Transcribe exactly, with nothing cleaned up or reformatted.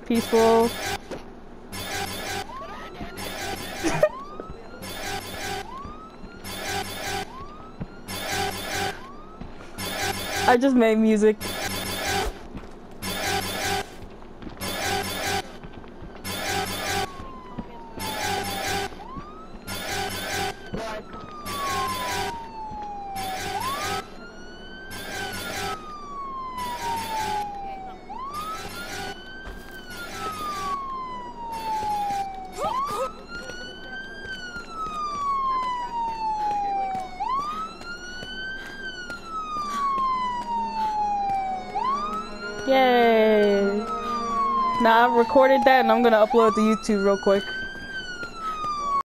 peaceful. I just made music. Yay! Now I recorded that and I'm gonna upload it to YouTube real quick.